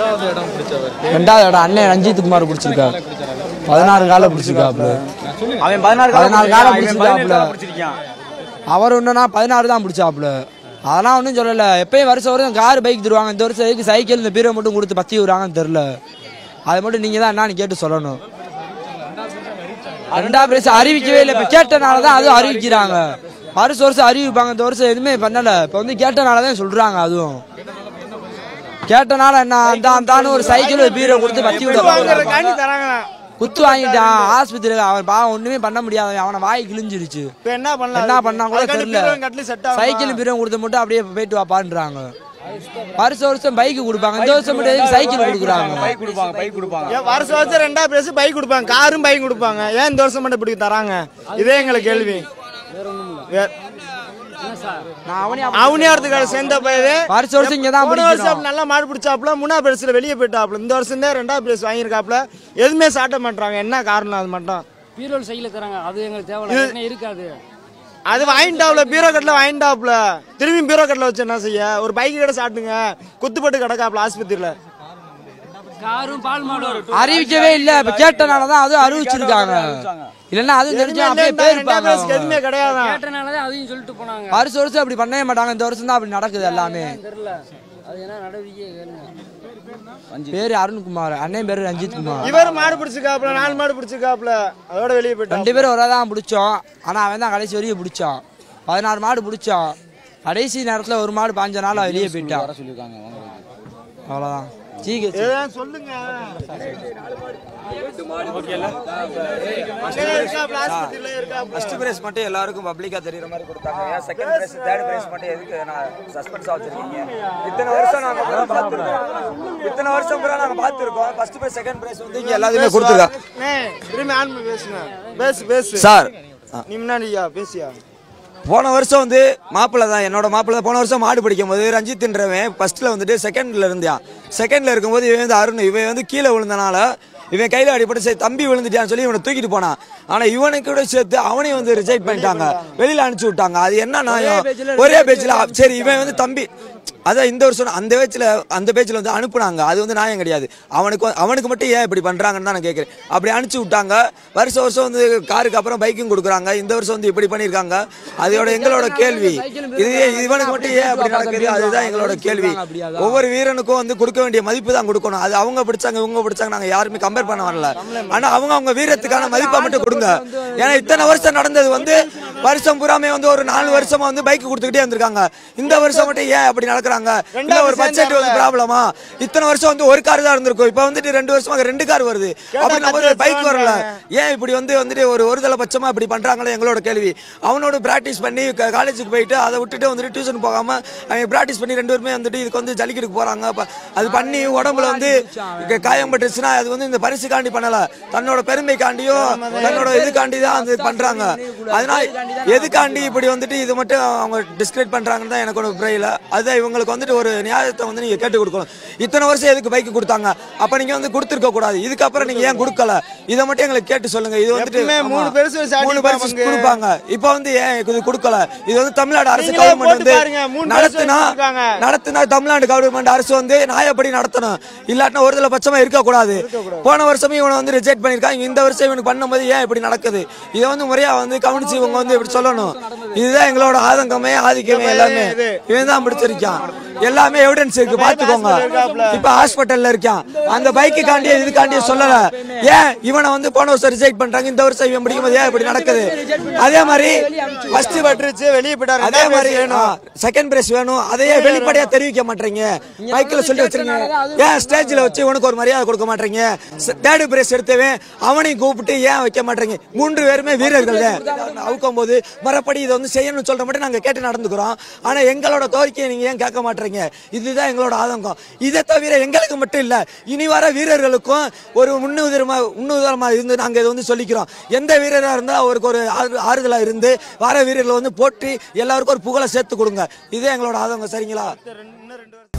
ரெண்டாவது இடம் அண்ணன் ரஞ்சித் குமார் பிடிச்சிருக்காரு. 16 கால பிடிச்சிருக்காப்ல. அவன் 14 கால பிடிச்சிருக்காப்ல. அவர் ஒன்றுனா 16 தான் பிடிச்சாப்ல. அதெல்லாம் ஒன்றும் சொல்லலை. எப்பயும் வருஷம் கார் பைக் தருவாங்க. இந்த வருஷம் எதுக்கு சைக்கிள் இந்த பீரோ மட்டும் கொடுத்து பற்றி விடுறாங்கன்னு தெரில. அதை மட்டும் நீங்கள் தான் என்னன்னு கேட்டு சொல்லணும். 2ஆம் பிரைஸ் அறிவிக்கவே இல்லை. இப்போ கேட்டனால தான் அதுவும் அறிவிக்கிறாங்க. வருஷம் அறிவிப்பாங்க. இந்த வருஷம் எதுவுமே பண்ணலை. இப்போ வந்து கேட்டனால தான் சொல்கிறாங்க. அதுவும் கேட்டனால என்ன அந்த ஒரு சைக்கிள் பீரோ கொடுத்து பற்றி விடுவாங்க. குத்து வாங்கிட்டான் ஆஸ்பத்திரியில. அவன் பாவம் ஒண்ணுமே பண்ண முடியாது. அவனை வாய் கிழிஞ்சிருச்சு. என்ன பண்ணா கூட தெரியல. சைக்கிள் பீரோ கொடுத்த மட்டும் அப்படியே போயிட்டு வாப்பான்றாங்க. வருஷம் பைக் கொடுப்பாங்க. இந்த வருஷம் மட்டும் சைக்கிள் கொடுக்குறாங்க. வருஷம் 2ஆம் பிரைஸ் பைக் கொடுப்பாங்க. காரும் பைக் கொடுப்பாங்க. ஏன் இந்த வருஷம் மட்டும் இப்படி தராங்க? இதே எங்களுக்கு கேள்வி. அவனியாரத்துக்காக சேர்ந்த பையது வருஷம் இங்கதான் நல்லா மாடு பிடிச்சாப்புல. 3ஆம் பிரைஸ்ல வெளியே போயிட்டாப்புல. இந்த வருஷம் தான் 2ஆம் பிரைஸ் வாங்கியிருக்காப்புல. எதுவுமே சாட்ட மாட்டாங்க. என்ன காரணம்? அது மட்டும் பீரோல் சைக்கிள் தராங்க. அது எங்களுக்கு தேவை இருக்காது. அது வாங்கிட்டாப்ல. பீரோ கட்டில வாங்கிட்டாப்ல. திரும்பி பீரோ கட்டில வச்சு என்ன செய்ய? ஒரு பைக் கிட்ட சாட்டுங்க. குத்துப்பட்டு கிடக்காப்ல ஆஸ்பத்திரியில. அறிவிக்கவே இல்ல. இப்ப கேட்டனாலதான் அதுவும் அறிவிச்சிருக்காங்க. இல்லன்னா அது தெரிஞ்சா அப்படியே போயிருப்பாங்க. எதுவுமே கிடையாது. கேட்டனாலதான் அதையும் சொல்லிட்டு போனாங்க. வருஷம் அப்படி பண்ணவே மாட்டாங்க. இந்த வருஷம் தான் அப்படி நடக்குது எல்லாமே. அது என்ன நடவடிக்கை? பேரு அருண்குமார். அண்ணன் பேரு ரஞ்சித் குமார். இவர் மாடு பிடிச்சிருக்காப்ல. 4 மாடு பிடிச்சிருக்காப்ல. அதோட வெளியே போயிட்டு 2 பேரும் ஒரே தான் பிடிச்சோம். ஆனா அவன் தான் கடைசி வரையும் பிடிச்சான். 16 மாடு பிடிச்சான். கடைசி நேரத்துல ஒரு மாடு 5 நாள் வெளியே போயிட்டான். அவ்வளவுதான். சொல்லுங்க. ஃபர்ஸ்ட் பிரைஸ் மட்டும் எல்லாருக்கும் பப்ளிக்கா தெரியற மாதிரி கொடுத்தாங்க. செகண்ட் பிரைஸ் தேர்ட் பிரைஸ் மட்டும் எதுக்கு நான் சஸ்பென்ஸா வச்சிருக்கீங்க? இத்தனை வருஷம் நாங்க பார்த்திருக்கோம். இத்தனை வருஷம் பூரா நாங்க பார்த்திருக்கோம். ஃபர்ஸ்ட் பிரைஸ் செகண்ட் பிரைஸ் வந்து இங்க எல்லாத்தையுமே கொடுத்துருக்காங்க. திரும்பி ஆன் பேசுங்க. பேசு சார். நீ முன்னாடியா பேசியா? போன வருஷம் வந்து மாப்பிள்ள தான், என்னோட மாப்பிள்ள தான். போன வருஷம் மாடு பிடிக்கும் போது ரஞ்சித்ன்றவன் ஃபர்ஸ்ட்ல வந்துட்டு செகண்ட்ல இருந்தான். செகண்ட்ல இருக்கும்போது இவன் வந்து அருண் இவன் வந்து கீழே விழுந்தனால இவன் கையில அடிப்பட்டு சரி தம்பி விழுந்துட்டான்னு சொல்லி இவனை தூக்கிட்டு போனான். ஆனா இவனுக்கு கூட சேர்த்து அவனையும் வந்து ரிஜெக்ட் பண்ணிட்டாங்க. வெளியில அனுப்பிச்சு விட்டாங்க. அது என்ன நியாயம்? ஒரே பேஜ்ல சரி இவன் வந்து தம்பி அதான் இந்த வருஷம் அந்த பேஜ்ல வந்து அனுப்புனாங்க. அது வந்து நியாயம் கிடையாது. அவனுக்கு மட்டும் ஏன் இப்படி பண்றாங்கன்னு தான் நான் கேட்கிறேன். அப்படி அனுப்பிச்சு விட்டாங்க. வருஷம் வந்து காருக்கு அப்புறம் பைக்கும் கொடுக்குறாங்க. இந்த வருஷம் வந்து இப்படி பண்ணியிருக்காங்க. அதோட எங்களோட கேள்வி இவனுக்கு மட்டும் ஏன் அப்படி நடக்குது? அதுதான் எங்களோட கேள்வி. ஒவ்வொரு வீரனுக்கும் வந்து கொடுக்க வேண்டிய மதிப்பு தான் கொடுக்கணும். அது அவங்க பிடிச்சாங்க இவங்க பிடிச்சாங்க நாங்க யாருமே கம்பேர் பண்ண வரல. ஆனா அவங்க வீரத்துக்கான மதிப்பை மட்டும் கொடுங்க. ஏன்னா இத்தனை வருஷம் நடந்தது வந்து வருஷம் பூராமே வந்து ஒரு 4 வருஷமா வந்து பைக் கொடுத்துக்கிட்டே இருந்திருக்காங்க. இந்த வருஷம் மட்டும் ஏன் அப்படி நடக்கிறாங்க? ஒரு பட்ஜெட் வந்து ப்ராப்ளமா? இத்தனை வருஷம் வந்து ஒரு கார் தான் இருந்திருக்கும். இப்ப வந்துட்டு 2 வருஷமா 2 கார் வருது. அப்படி பைக் வரல. ஏன் இப்படி வந்துட்டு ஒரு தலை பட்சமா இப்படி பண்றாங்களே எங்களோட கேள்வி. அவனோட பிராக்டிஸ் பண்ணி காலேஜுக்கு போயிட்டு அதை விட்டுட்டு வந்துட்டு டியூஷன் போகாம அவங்க பிராக்டிஸ் பண்ணி 2 பேருமே வந்துட்டு இதுக்கு வந்து ஜல்லிக்கட்டுக்கு போறாங்க. அது பண்ணி உடம்புல வந்து காயம் பட்டுச்சுன்னா அது வந்து இந்த பரிசுக்காண்டி பண்ணல, தன்னோட பெருமைக்காண்டியும் தன்னோட இதுக்காண்டி தான் அது பண்றாங்க. அதனால எதுக்காண்டி இப்படி வந்துட்டு இது மட்டும் அவங்க டிஸ்கிரைட் பண்றாங்கன்னு தான் எனக்கு ஒரு புரியல. அதுதான் இவங்களுக்கு வந்துட்டு ஒரு நியாயத்தை வந்து நீங்க கேட்டு கொடுக்கணும். இத்தனை வருஷம் எதுக்கு பைக் கொடுத்தாங்க? அப்ப நீங்க வந்து கொடுத்துருக்க கூடாது. இதுக்கப்புறம் நீங்க ஏன் கொடுக்கல? இதை மட்டும் எங்களுக்கு கேட்டு சொல்லுங்க. இது வந்துட்டு 3 பரிசு கொடுப்பாங்க. இப்ப வந்து ஏன் இது கொடுக்கல? இது வந்து தமிழ்நாடு அரசு கவர்மெண்ட் வந்து நடத்தினா தமிழ்நாடு கவர்மெண்ட் அரசு வந்து நியாயப்படி நடத்தணும். இல்லாட்டினா ஒரு பட்சமா இருக்க கூடாது. போன வருஷமே இவனை வந்து ரிஜெக்ட் பண்ணிருக்காங்க. இந்த வருஷம் இவனுக்கு பண்ணும்போது ஏன் இப்படி நடக்குது? இதை வந்து முறையா வந்து கவனிச்சு இவங்க வந்து இப்படி சொல்லணும். இதுதான் எங்களோட ஆதங்கமே ஆதிக்கமே. எல்லாமே இவன் தான் பிடிச்சிருக்கான். எல்லாமே எவிடன்ஸ் இருக்கு, பாத்துக்கோங்க. இப்ப ஹாஸ்பிட்டல்ல இருக்கான். அந்த பைக்கு காண்டியே இதுக்காண்டியே சொல்லல. ஏன் இவனை வந்து போன வருஷம் ரிஜெக்ட் பண்றாங்க, இந்த வருஷம் இவன் பிடிக்கும்போது ஏன் இப்படி நடக்குது? அதே மாதிரி ஃபர்ஸ்ட் பட்ரிச்சு வெளியே போயிட்டாரு. அதே மாதிரி வேணும் செகண்ட் பிரைஸ் வேணும். அதையே வெளிப்படையா தெரிவிக்க மாட்டீங்க. பைக்ல சொல்லி வச்சிருங்க. ஏன் ஸ்டேஜ்ல வச்சு உனக்கு ஒரு மரியாதை கொடுக்க மாட்டீங்க? தேர்ட் பிரைஸ் எடுத்தவன் அவனையும் கூப்பிட்டு ஏன் வைக்க மாட்டீங்க? 3 பேருமே வீரர்கள் அவுக்கும் போது மறுபடி இதை வந்து செய்யணும்னு சொல்ற மட்டும் நாங்க கேட்டு நடந்துக்கிறோம். ஆனா எங்களோட கோரிக்கையை நீங்க ஏன் கேட்க மாட்டீங்க? இதுதான் எங்களோட ஆதங்கம். இதை தவிர எங்களுக்கு மட்டும் இல்ல, இனி வர வீரர்களுக்கும் ஒரு முன்னுதாரணமா இருந்து நாங்க இதை வந்து சொல்லிக்கிறோம். எந்த வீரரா இருந்தா அவருக்கு ஒரு ஆறுதலா இருந்து வர வீரர்களை வந்து போட்டி எல்லாருக்கும் ஒரு புகழை சேர்த்து கொடுங்க. இதே எங்களோட ஆதங்கம். சரிங்களா?